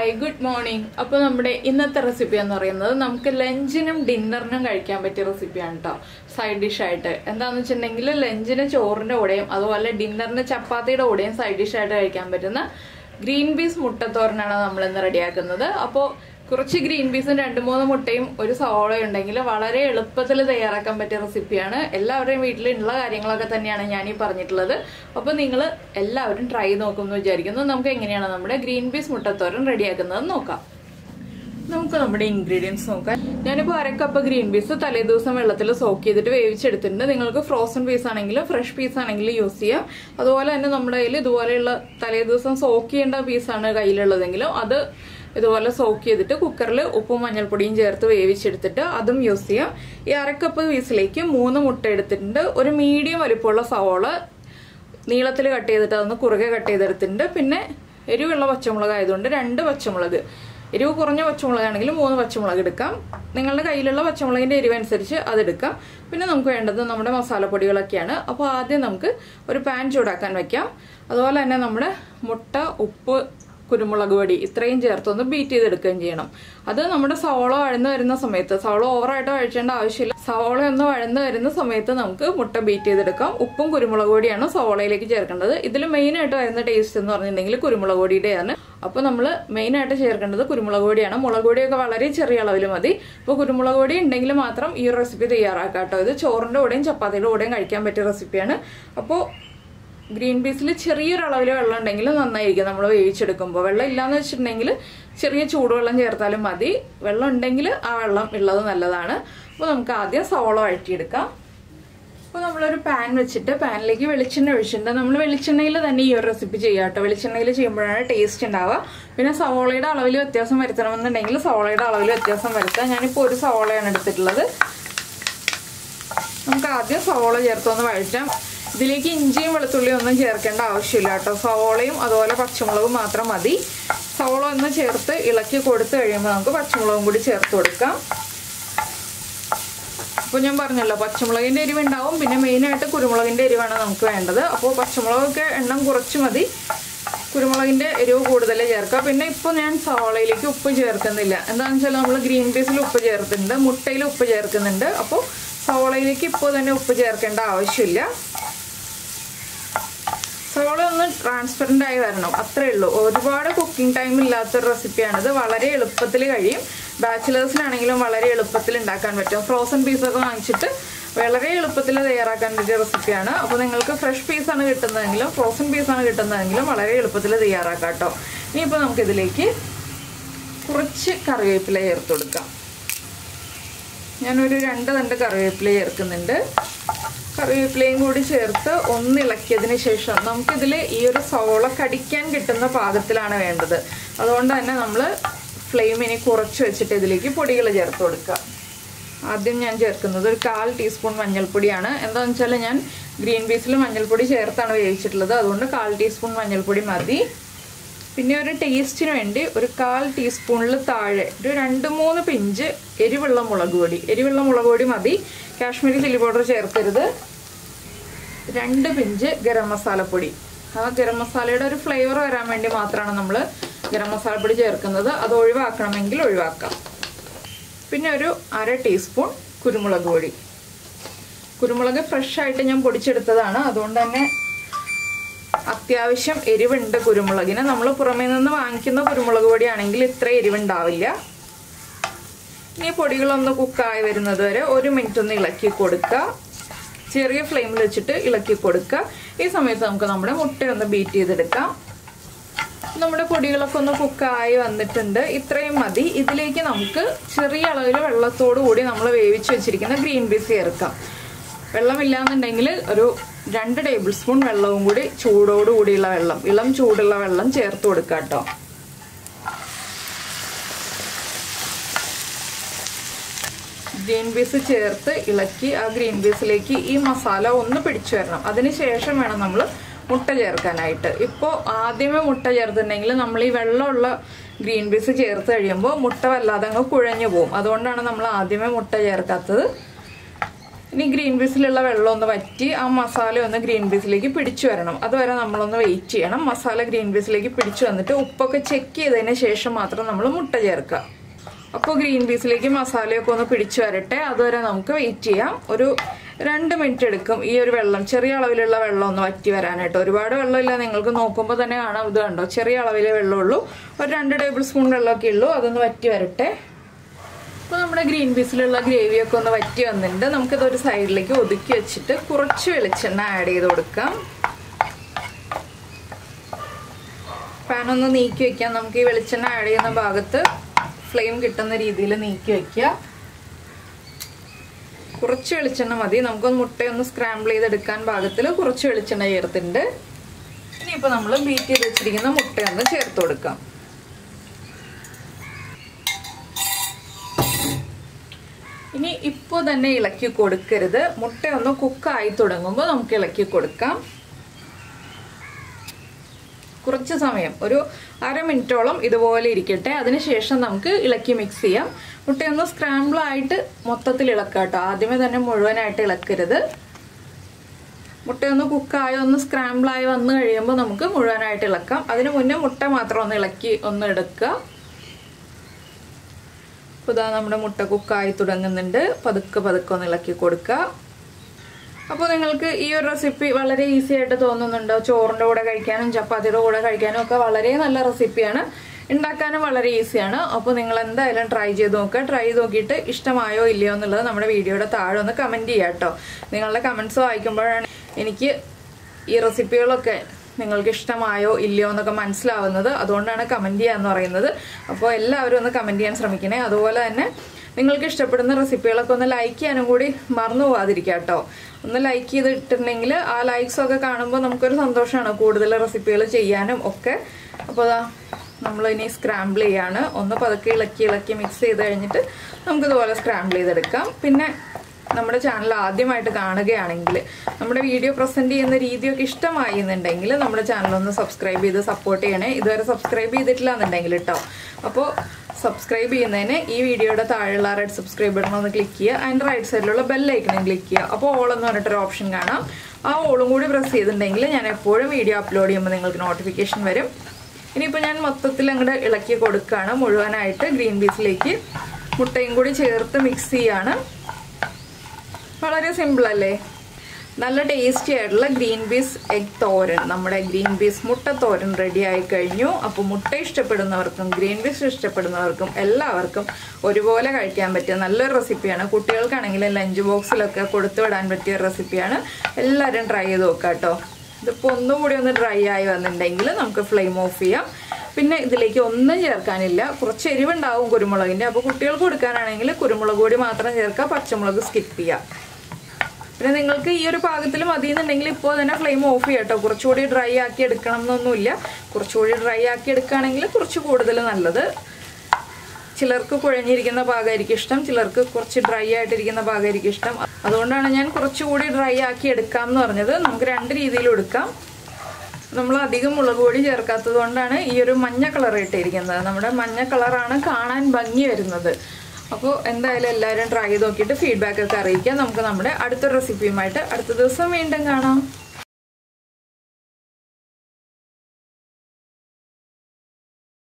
Hi, good morning. അപ്പോൾ നമ്മുടെ ഇന്നത്തെ റെസിപ്പി എന്ന് പറയുന്നത് നമുക്ക് ലഞ്ചിനും ഡിന്നറിനും കഴിക്കാൻ പറ്റിയ റെസിപ്പിയാണ് ട്ടോ. സൈഡ് ഡിഷ് ആയിട്ട്. എന്താണെന്ന് വെച്ചിട്ടുണ്ടെങ്കിൽ ലഞ്ചിന് ചോറിന്റെ കൂടെയും അതുപോലെ ഡിന്നറിന് ചപ്പാത്തിയുടെ കൂടെയും സൈഡ് ഡിഷ് ആയിട്ട് കഴിക്കാൻ പറ്റുന്ന ഗ്രീൻ പീസ് മുട്ട തോരനാണ് നമ്മൾ ഇന്ന് റെഡിയാക്കുന്നത്. അപ്പോൾ കുറച്ച് ഗ്രീൻ പീസും 2-3 മുട്ടയും ഒരു സവോളയും ഉണ്ടെങ്കിൽ വളരെ എളുപ്പത്തിൽ തയ്യാറാക്കാൻ പറ്റിയ റെസിപ്പിയാണ്. എല്ലാവരുടെയും വീട്ടിലുള്ള കാര്യങ്ങളൊക്കെ തന്നെയാണ് ഞാൻ ഈ പറഞ്ഞിട്ടുള്ളത്. അപ്പോൾ നിങ്ങൾ എല്ലാവരും ട്രൈ നോക്കുമെന്ന് വിചാരിക്കുന്നു. നമുക്ക് എങ്ങനെയാണ് നമ്മുടെ ഗ്രീൻ പീസ് മുട്ടത്തോരൻ റെഡിയാക്കുന്നത് നോക്കാം. നമുക്ക് നമ്മുടെ ഇൻഗ്രീഡിയൻസ് നോക്കാം. ഞാനിപ്പോൾ 1 കപ്പ് ഗ്രീൻ പീസ് തലേ ദിവസം വെള്ളത്തിൽ സോക്ക് ചെയ്തിട്ട് വേവിച്ചെടുത്തിട്ടുണ്ട്. നിങ്ങൾക്ക് ഫ്രോസൺ പീസ് ആണെങ്കിലും ഫ്രഷ് പീസ് ആണെങ്കിലും യൂസ് ചെയ്യാം. അതുപോലെ തന്നെ നമ്മുടെ കയ്യിൽ ഇതുപോലെയുള്ള തലേ ദിവസം സോക്ക് ചെയ്യേണ്ട പീസാണ് കയ്യിലുള്ളതെങ്കിലും അത് ഇതുപോലെ സോക്ക് ചെയ്തിട്ട് കുക്കറിൽ ഉപ്പും മഞ്ഞൾപ്പൊടിയും ചേർത്ത് വേവിച്ചെടുത്തിട്ട് അതും യൂസ് ചെയ്യാം. ഈ 1 കപ്പ് പീസിലേക്ക് 3 മുട്ട എടുത്തിട്ടുണ്ട്. ഒരു മീഡിയം വലിപ്പമുള്ള സവോള നീളത്തിൽ കട്ട് ചെയ്തിട്ട് അതൊന്ന് കുറുകെ കട്ട് ചെയ്തെടുത്തിട്ടുണ്ട്. പിന്നെ എരിവുള്ള പച്ചമുളക് ആയതുകൊണ്ട് 2 പച്ചമുളക്, എരിവ് കുറഞ്ഞ പച്ചമുളകാണെങ്കിൽ 3 പച്ചമുളക് എടുക്കാം. നിങ്ങളുടെ കയ്യിലുള്ള പച്ചമുളകിന്റെ എരിവ് അനുസരിച്ച് അതെടുക്കാം. പിന്നെ നമുക്ക് വേണ്ടത് നമ്മുടെ മസാലപ്പൊടികളൊക്കെയാണ്. അപ്പോൾ ആദ്യം നമുക്ക് ഒരു പാൻ ചൂടാക്കാൻ വെക്കാം. അതുപോലെ തന്നെ നമ്മുടെ മുട്ട, ഉപ്പ്, കുരുമുളക് പൊടി ഇത്രയും ചേർത്തൊന്ന് ബീറ്റ് ചെയ്തെടുക്കുകയും ചെയ്യണം. അത് നമ്മുടെ സവോള വഴന്ന് വരുന്ന സമയത്ത്, സവോള ഓവറായിട്ട് വഴച്ചേണ്ട ആവശ്യമില്ല, സവോള ഒന്ന് വഴന്ന് വരുന്ന സമയത്ത് നമുക്ക് മുട്ട ബീറ്റ് ചെയ്തെടുക്കാം. ഉപ്പും കുരുമുളക് പൊടിയാണ് സവോളയിലേക്ക് ചേർക്കേണ്ടത്. ഇതിൽ മെയിനായിട്ട് വരുന്ന ടേസ്റ്റ് എന്ന് പറഞ്ഞിട്ടുണ്ടെങ്കിൽ കുരുമുളക് പൊടിയുടെയാണ്. അപ്പോൾ നമ്മൾ മെയിനായിട്ട് ചേർക്കേണ്ടത് കുരുമുളക് പൊടിയാണ്. മുളക് പൊടിയൊക്കെ വളരെ ചെറിയ അളവിൽ മതി. അപ്പോൾ കുരുമുളക് പൊടി ഉണ്ടെങ്കിൽ മാത്രം ഈ റെസിപ്പി തയ്യാറാക്കാം കേട്ടോ. ഇത് ചോറിൻ്റെ കൂടെയും ചപ്പാത്തിയുടെ കൂടെയും കഴിക്കാൻ പറ്റിയ റെസിപ്പിയാണ്. അപ്പോൾ ഗ്രീൻ പീസിൽ ചെറിയൊരു അളവിൽ വെള്ളം ഉണ്ടെങ്കിൽ നന്നായിരിക്കും നമ്മൾ വേവിച്ചെടുക്കുമ്പോൾ. വെള്ളം ഇല്ലാന്ന് വെച്ചിട്ടുണ്ടെങ്കിൽ ചെറിയ ചൂടുവെള്ളം ചേർത്താലും മതി. വെള്ളം ഉണ്ടെങ്കിൽ ആ വെള്ളം ഉള്ളത് നല്ലതാണ്. അപ്പോൾ നമുക്ക് ആദ്യം സവോള വഴറ്റിയെടുക്കാം. അപ്പോൾ നമ്മളൊരു പാൻ വെച്ചിട്ട് പാനിലേക്ക് വെളിച്ചെണ്ണ ഒഴിച്ചിട്ടുണ്ട്. നമ്മൾ വെളിച്ചെണ്ണയിൽ തന്നെ ഈ ഒരു റെസിപ്പി ചെയ്യാം കേട്ടോ. വെളിച്ചെണ്ണയിൽ ചെയ്യുമ്പോഴാണ് ടേസ്റ്റ് ഉണ്ടാവുക. പിന്നെ സവോളയുടെ അളവിൽ വ്യത്യാസം വരുത്തണമെന്നുണ്ടെങ്കിൽ സവോളയുടെ അളവിൽ വ്യത്യാസം വരുത്താം. ഞാനിപ്പോൾ ഒരു സവോളയാണ് എടുത്തിട്ടുള്ളത്. നമുക്ക് ആദ്യം സവോള ചേർത്തൊന്ന് വഴറ്റാം. ഇതിലേക്ക് ഇഞ്ചിയും വെളുത്തുള്ളിയും ഒന്നും ചേർക്കേണ്ട ആവശ്യമില്ല കേട്ടോ. സവോളയും അതുപോലെ പച്ചമുളകും മാത്രം മതി. സവോള ഒന്ന് ചേർത്ത് ഇളക്കി കൊടുത്തു കഴിയുമ്പോൾ നമുക്ക് പച്ചമുളകും കൂടി ചേർത്ത് കൊടുക്കാം. അപ്പോൾ ഞാൻ പറഞ്ഞല്ലോ പച്ചമുളകിൻ്റെ എരിവ് ഉണ്ടാവും. പിന്നെ മെയിനായിട്ട് കുരുമുളകിൻ്റെ എരിവാണ് നമുക്ക് വേണ്ടത്. അപ്പോൾ പച്ചമുളകൊക്കെ എണ്ണം കുറച്ച് മതി, കുരുമുളകിൻ്റെ എരിവ് കൂടുതൽ ചേർക്കുക. പിന്നെ ഇപ്പോൾ ഞാൻ സവോളയിലേക്ക് ഉപ്പ് ചേർക്കുന്നില്ല. എന്താണെന്ന് വെച്ചാൽ നമ്മൾ ഗ്രീൻ പീസിൽ ഉപ്പ് ചേർക്കുന്നുണ്ട്, മുട്ടയിൽ ഉപ്പ് ചേർക്കുന്നുണ്ട്. അപ്പോൾ സവോളയിലേക്ക് ഇപ്പോൾ തന്നെ ഉപ്പ് ചേർക്കേണ്ട ആവശ്യമില്ല. സവോള ഒന്ന് ട്രാൻസ്പെറൻ്റ് ആയി വരണം, അത്രേ ഉള്ളൂ. ഒരുപാട് കുക്കിംഗ് ടൈം ഇല്ലാത്തൊരു റെസിപ്പിയാണിത്. വളരെ എളുപ്പത്തിൽ കഴിയും. ബാച്ചിലേഴ്സിനാണെങ്കിലും വളരെ എളുപ്പത്തിൽ ഉണ്ടാക്കാൻ പറ്റും. ഫ്രോസൺ പീസൊക്കെ വാങ്ങിച്ചിട്ട് വളരെ എളുപ്പത്തിൽ തയ്യാറാക്കാൻ പറ്റിയ റെസിപ്പിയാണ്. അപ്പോൾ നിങ്ങൾക്ക് ഫ്രഷ് പീസാണ് കിട്ടുന്നതെങ്കിലും ഫ്രോസൺ പീസാണ് കിട്ടുന്നതെങ്കിലും വളരെ എളുപ്പത്തിൽ തയ്യാറാക്കാം കേട്ടോ. ഇനിയിപ്പോൾ നമുക്കിതിലേക്ക് കുറച്ച് കറിവേപ്പില ചേർത്ത് കൊടുക്കാം. ഞാനൊരു 2 തണ്ട് കറിവേപ്പില ചേർക്കുന്നുണ്ട്. കറിവേപ്പിലയും കൂടി ചേർത്ത് ഒന്ന് ഇളക്കിയതിന് ശേഷം നമുക്കിതിൽ ഈ ഒരു സവോള കടിക്കാൻ കിട്ടുന്ന പാകത്തിലാണ് വേണ്ടത്. അതുകൊണ്ട് തന്നെ നമ്മൾ ഫ്ലെയിം ഇനി കുറച്ച് വെച്ചിട്ട് ഇതിലേക്ക് പൊടികൾ ചേർത്ത് കൊടുക്കുക. ആദ്യം ഞാൻ ചേർക്കുന്നത് ഒരു 1/4 ടീസ്പൂൺ മഞ്ഞൾപ്പൊടിയാണ്. എന്താണെന്ന് വെച്ചാൽ ഞാൻ ഗ്രീൻ പീസിൽ മഞ്ഞൾപ്പൊടി ചേർത്താണ് വേവിച്ചിട്ടുള്ളത്. അതുകൊണ്ട് 1/4 ടീസ്പൂൺ മഞ്ഞൾപ്പൊടി മതി. പിന്നെ ഒരു ടേസ്റ്റിന് വേണ്ടി ഒരു 1/4 ടീസ്പൂണിൽ താഴെ ഒരു 2-3 പിഞ്ച് എരിവുള്ള മുളക് പൊടി. എരിവുള്ള മുളക് പൊടി മതി, കാശ്മീരി ചില്ലി പൗഡർ ചേർക്കരുത്. 2 പിഞ്ച് ഗരം മസാലപ്പൊടി. ആ ഗരം മസാലയുടെ ഒരു ഫ്ലേവർ വരാൻ വേണ്ടി മാത്രമാണ് നമ്മൾ ഗരം മസാലപ്പൊടി ചേർക്കുന്നത്. അത് ഒഴിവാക്കണമെങ്കിൽ ഒഴിവാക്കാം. പിന്നെ ഒരു 1/2 ടീസ്പൂൺ കുരുമുളക് പൊടി. കുരുമുളക് ഫ്രഷായിട്ട് ഞാൻ പൊടിച്ചെടുത്തതാണ്. അതുകൊണ്ട് തന്നെ അത്യാവശ്യം എരിവുണ്ട് കുരുമുളകിന്. നമ്മൾ പുറമേ നിന്ന് വാങ്ങിക്കുന്ന കുരുമുളക് പൊടിയാണെങ്കിൽ ഇത്ര എരിവുണ്ടാവില്ല. ഇനി പൊടികളൊന്ന് കുക്കായി വരുന്നത് വരെ 1 മിനിറ്റ് ഒന്ന് ഇളക്കി കൊടുക്കുക. ചെറിയ ഫ്ലെയിമിൽ വെച്ചിട്ട് ഇളക്കി കൊടുക്കുക. ഈ സമയത്ത് നമുക്ക് നമ്മുടെ മുട്ടയൊന്ന് ബീറ്റ് ചെയ്തെടുക്കാം. നമ്മുടെ പൊടികളൊക്കെ ഒന്ന് കുക്കായി വന്നിട്ടുണ്ട്. ഇത്രയും മതി. ഇതിലേക്ക് നമുക്ക് ചെറിയ അളവിൽ വെള്ളത്തോടു കൂടി നമ്മൾ വേവിച്ച് വെച്ചിരിക്കുന്ന ഗ്രീൻ പീസ് ചേർക്കാം. വെള്ളമില്ലാന്നുണ്ടെങ്കിൽ ഒരു 2 ടേബിൾ സ്പൂൺ വെള്ളവും കൂടി ചൂടോടുകൂടിയുള്ള വെള്ളം, ഇളം ചൂടുള്ള വെള്ളം ചേർത്ത് കൊടുക്കുക കേട്ടോ. ഗ്രീൻ പീസ് ചേർത്ത് ഇളക്കി ആ ഗ്രീൻ പീസിലേക്ക് ഈ മസാല ഒന്ന് പിടിച്ചു വരണം. അതിനുശേഷം വേണം നമ്മൾ മുട്ട ചേർക്കാനായിട്ട്. ഇപ്പോൾ ആദ്യമേ മുട്ട ചേർത്തിട്ടുണ്ടെങ്കിൽ നമ്മൾ ഈ വെള്ളമുള്ള ഗ്രീൻ പീസ് ചേർത്ത് കഴിയുമ്പോൾ മുട്ട വല്ലാതെ അങ്ങ് കുഴഞ്ഞു പോകും. അതുകൊണ്ടാണ് നമ്മൾ ആദ്യമേ മുട്ട ചേർക്കാത്തത്. ഇനി ഗ്രീൻ പീസിലുള്ള വെള്ളം ഒന്ന് വറ്റി ആ മസാല ഒന്ന് ഗ്രീൻ പീസിലേക്ക് പിടിച്ചു വരണം. അതുവരെ നമ്മളൊന്ന് വെയിറ്റ് ചെയ്യണം. മസാല ഗ്രീൻ പീസിലേക്ക് പിടിച്ചു വന്നിട്ട് ഉപ്പൊക്കെ ചെക്ക് ചെയ്തതിന് ശേഷം മാത്രം നമ്മൾ മുട്ട ചേർക്കുക. അപ്പോൾ ഗ്രീൻ പീസിലേക്ക് മസാലയൊക്കെ ഒന്ന് പിടിച്ചു വരട്ടെ. അതുവരെ നമുക്ക് വെയിറ്റ് ചെയ്യാം. ഒരു 2 മിനിറ്റ് എടുക്കും ഈ ഒരു വെള്ളം, ചെറിയ അളവിലുള്ള വെള്ളം ഒന്ന് വറ്റി വരാനായിട്ട്. ഒരുപാട് വെള്ളമില്ല, നിങ്ങൾക്ക് നോക്കുമ്പോൾ തന്നെ കാണാം. ഇത് കണ്ടോ, ചെറിയ അളവിലെ വെള്ളമുള്ളൂ. ഒരു 2 ടേബിൾ സ്പൂൺ വെള്ളമൊക്കെ ഉള്ളൂ. അതൊന്ന് വറ്റി വരട്ടെ. അപ്പോൾ നമ്മുടെ ഗ്രീൻ പീസിലുള്ള ഗ്രേവിയൊക്കെ ഒന്ന് വറ്റി വന്നിട്ടുണ്ട്. നമുക്കിതൊരു സൈഡിലേക്ക് ഒതുക്കി വെച്ചിട്ട് കുറച്ച് വെളിച്ചെണ്ണ ആഡ് ചെയ്ത് കൊടുക്കാം. പാനൊന്ന് നീക്കി വെക്കാം. നമുക്ക് ഈ വെളിച്ചെണ്ണ ആഡ് ചെയ്യുന്ന ഭാഗത്ത് ഫ്ലെയിം കിട്ടുന്ന രീതിയിൽ നീക്കി വെക്കുക. കുറച്ച് വെളിച്ചെണ്ണ മതി. നമുക്കൊന്ന് മുട്ടയൊന്ന് സ്ക്രാമ്പിൾ ചെയ്തെടുക്കാൻ പാകത്തിൽ കുറച്ച് വെളിച്ചെണ്ണ ചേർത്തിട്ടുണ്ട്. ഇനിയിപ്പോൾ നമ്മൾ ബീറ്റ് ചെയ്ത് വെച്ചിരിക്കുന്ന മുട്ടയൊന്ന് ചേർത്ത് കൊടുക്കാം. ഇനി ഇപ്പോൾ തന്നെ ഇളക്കി കൊടുക്കരുത്. മുട്ടയൊന്ന് കുക്കായി തുടങ്ങുമ്പോൾ നമുക്ക് ഇളക്കി കൊടുക്കാം. കുറച്ച് സമയം, ഒരു 1/2 മിനിറ്റോളം ഇതുപോലെ ഇരിക്കട്ടെ. അതിനുശേഷം നമുക്ക് ഇളക്കി മിക്സ് ചെയ്യാം. മുട്ടയൊന്ന് സ്ക്രാമ്പിൾ ആയിട്ട് മൊത്തത്തിൽ ഇളക്കാം കേട്ടോ. ആദ്യമേ തന്നെ മുഴുവനായിട്ട് ഇളക്കരുത്. മുട്ടയൊന്ന് കുക്കായി ഒന്ന് സ്ക്രാമ്പിളായി വന്നു കഴിയുമ്പോൾ നമുക്ക് മുഴുവനായിട്ട് ഇളക്കാം. അതിന് മുന്നേ മുട്ട മാത്രം ഒന്ന് ഇളക്കി ഒന്ന് എടുക്കുക. അപ്പോൾ ഇതാ നമ്മുടെ മുട്ട കുക്കായി തുടങ്ങുന്നുണ്ട്. പതുക്കെ പതുക്കെ ഒന്ന് ഇളക്കി കൊടുക്കുക. അപ്പോൾ നിങ്ങൾക്ക് ഈ ഒരു റെസിപ്പി വളരെ ഈസി ആയിട്ട് തോന്നുന്നുണ്ടോ? ചോറിൻ്റെ കൂടെ കഴിക്കാനും ചപ്പാത്തിയുടെ കൂടെ കഴിക്കാനും ഒക്കെ വളരെ നല്ല റെസിപ്പിയാണ്. ഉണ്ടാക്കാനും വളരെ ഈസിയാണ്. അപ്പോൾ നിങ്ങൾ എന്തായാലും ട്രൈ ചെയ്ത് നോക്കുക. ട്രൈ ചെയ്ത് നോക്കിയിട്ട് ഇഷ്ടമായോ ഇല്ലയോ എന്നുള്ളത് നമ്മുടെ വീഡിയോയുടെ താഴെ ഒന്ന് കമൻറ്റ് ചെയ്യുക കേട്ടോ. നിങ്ങളുടെ കമൻറ്റ്സ് വായിക്കുമ്പോഴാണ് എനിക്ക് ഈ റെസിപ്പികളൊക്കെ നിങ്ങൾക്ക് ഇഷ്ടമായോ ഇല്ലയോ എന്നൊക്കെ മനസ്സിലാവുന്നത്. അതുകൊണ്ടാണ് കമൻറ്റ് ചെയ്യുക എന്ന് പറയുന്നത്. അപ്പോൾ എല്ലാവരും ഒന്ന് കമൻറ്റ് ചെയ്യാൻ ശ്രമിക്കണേ. അതുപോലെ തന്നെ നിങ്ങൾക്ക് ഇഷ്ടപ്പെടുന്ന റെസിപ്പികളൊക്കെ ഒന്ന് ലൈക്ക് ചെയ്യാനും കൂടി മറന്നു പോകാതിരിക്കുക കേട്ടോ. ഒന്ന് ലൈക്ക് ചെയ്തിട്ടുണ്ടെങ്കിൽ ആ ലൈക്സൊക്കെ കാണുമ്പോൾ നമുക്കൊരു സന്തോഷമാണ് കൂടുതൽ റെസിപ്പികൾ ചെയ്യാനും ഒക്കെ. അപ്പോൾ അതാ നമ്മളിനി സ്ക്രാമ്പിൾ ചെയ്യാണ്. ഒന്ന് പതുക്കെ ഇളക്കി മിക്സ് ചെയ്ത് കഴിഞ്ഞിട്ട് നമുക്കിതുപോലെ സ്ക്രാമ്പിൾ ചെയ്തെടുക്കാം. പിന്നെ നമ്മുടെ ചാനൽ ആദ്യമായിട്ട് കാണുകയാണെങ്കിൽ നമ്മുടെ വീഡിയോ പ്രസൻറ്റ് ചെയ്യുന്ന രീതിയൊക്കെ ഇഷ്ടമായി എന്നുണ്ടെങ്കിൽ നമ്മുടെ ചാനലൊന്ന് സബ്സ്ക്രൈബ് ചെയ്ത് സപ്പോർട്ട് ചെയ്യണേ. ഇതുവരെ സബ്സ്ക്രൈബ് ചെയ്തിട്ടില്ല എന്നുണ്ടെങ്കിൽ കേട്ടോ. അപ്പോൾ സബ്സ്ക്രൈബ് ചെയ്യുന്നതിന് ഈ വീഡിയോയുടെ താഴെയുള്ള റെഡ് സബ്സ്ക്രൈബ് ബട്ടൺ ഒന്ന് ക്ലിക്ക് ചെയ്യുക. അതിൻ്റെ റൈറ്റ് സൈഡിലുള്ള ബെല്ലൈക്കണും ക്ലിക്ക് ചെയ്യുക. അപ്പോൾ ഓൾ എന്ന് പറഞ്ഞിട്ടൊരു ഓപ്ഷൻ കാണാം. ആ ഓളും കൂടി പ്രസ് ചെയ്തിട്ടുണ്ടെങ്കിൽ ഞാൻ എപ്പോഴും വീഡിയോ അപ്ലോഡ് ചെയ്യുമ്പോൾ നിങ്ങൾക്ക് നോട്ടിഫിക്കേഷൻ വരും. ഇനിയിപ്പോൾ ഞാൻ മൊത്തത്തിൽ അങ്ങോട്ട് ഇളക്കി കൊടുക്കുകയാണ്. മുഴുവനായിട്ട് ഗ്രീൻ പീസിലേക്ക് മുട്ടയും കൂടി ചേർത്ത് മിക്സ് ചെയ്യാണ്. വളരെ സിമ്പിളല്ലേ? നല്ല ടേസ്റ്റി ആയിട്ടുള്ള ഗ്രീൻ പീസ് എഗ് തോരൻ, നമ്മുടെ ഗ്രീൻ പീസ് മുട്ട തോരൻ റെഡി ആയി കഴിഞ്ഞു. അപ്പോൾ മുട്ട ഇഷ്ടപ്പെടുന്നവർക്കും ഗ്രീൻ പീസ് ഇഷ്ടപ്പെടുന്നവർക്കും എല്ലാവർക്കും ഒരുപോലെ കഴിക്കാൻ പറ്റിയ നല്ലൊരു റെസിപ്പിയാണ്. കുട്ടികൾക്കാണെങ്കിൽ ലഞ്ച് ബോക്സിലൊക്കെ കൊടുത്തു വിടാൻ പറ്റിയ റെസിപ്പിയാണ്. എല്ലാവരും ട്രൈ ചെയ്ത് നോക്കാം കേട്ടോ. ഇതിപ്പോൾ ഒന്നുകൂടി ഒന്ന് ഡ്രൈ ആയി വന്നിട്ടുണ്ടെങ്കിൽ നമുക്ക് ഫ്ലെയിം ഓഫ് ചെയ്യാം. പിന്നെ ഇതിലേക്ക് ഒന്നും ചേർക്കാനില്ല. കുറച്ച് എരിവുണ്ടാവും കുരുമുളകിൻ്റെ. അപ്പോൾ കുട്ടികൾക്ക് കൊടുക്കാനാണെങ്കിൽ കുരുമുളക് പൊടി മാത്രം ചേർക്കുക, പച്ചമുളക് സ്കിപ്പ് ചെയ്യുക. പിന്നെ നിങ്ങൾക്ക് ഈ ഒരു പാകത്തിൽ മതിയെന്നുണ്ടെങ്കിൽ ഇപ്പോൾ തന്നെ ഫ്ലെയിം ഓഫ് ചെയ്യാം കേട്ടോ. കുറച്ചുകൂടി ഡ്രൈ ആക്കി എടുക്കണം എന്നൊന്നുമില്ല. കുറച്ചുകൂടി ഡ്രൈ ആക്കി എടുക്കുകയാണെങ്കിൽ കുറച്ച് കൂടുതൽ നല്ലത്. ചിലർക്ക് കുഴഞ്ഞിരിക്കുന്ന ഭാഗമായിരിക്കും ഇഷ്ടം, ചിലർക്ക് കുറച്ച് ഡ്രൈ ആയിട്ടിരിക്കുന്ന ഭാഗമായിരിക്കും ഇഷ്ടം. അതുകൊണ്ടാണ് ഞാൻ കുറച്ചുകൂടി ഡ്രൈ ആക്കി എടുക്കാം എന്ന് പറഞ്ഞത്. നമുക്ക് 2 രീതിയിലും എടുക്കാം. നമ്മൾ അധികം മുളക് പൊടി ചേർക്കാത്തത് കൊണ്ടാണ് ഈ ഒരു മഞ്ഞ കളർ ഇട്ടിരിക്കുന്നത്. നമ്മുടെ മഞ്ഞ കളറാണ് കാണാൻ ഭംഗി വരുന്നത്. അപ്പോൾ എന്തായാലും എല്ലാവരും ട്രൈ ചെയ്ത് നോക്കിയിട്ട് ഫീഡ്ബാക്ക് ഒക്കെ അറിയിക്കാം. നമുക്ക് നമ്മുടെ അടുത്ത റെസിപ്പിയുമായിട്ട് അടുത്ത ദിവസം വീണ്ടും കാണാം.